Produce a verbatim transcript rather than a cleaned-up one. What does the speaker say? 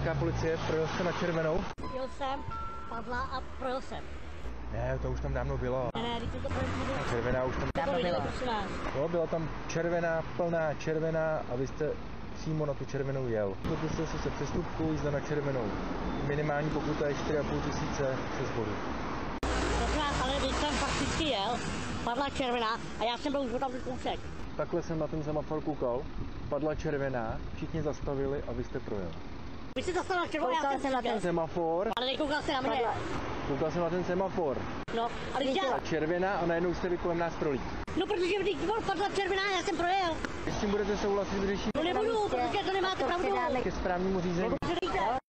městská policie, projel jste na červenou? Jel jsem, padla a projel jsem. Ne, to už tam dávno bylo. Ne, ne, to projel jsem. Červená už tam dávno byla. No, byla tam červená, plná červená a vy jste přímo na tu červenou jel. Dopustil jste se přestupku, jízda na červenou. Minimální pokuta je čtyři a půl tisíce přes bodu. Ale když jsem fakticky jel, padla červená a já jsem byl už tam kousek. Takhle jsem na ten semafor koukal, padla červená, všichni zastavili a vy jste projel. Vy jste zastavil na červenou, já jsem na ten semafor. Ale nekoukal jste na mě. Koukal jsem na ten semafor. No, ale když já... Červená a najednou jste vy kolem nás prolít. No, protože když padla červená, já jsem projel. S tím budete souhlasit, vyřešit? No nebudu, protože to nemáte pravdu. Ke správnímu řízení.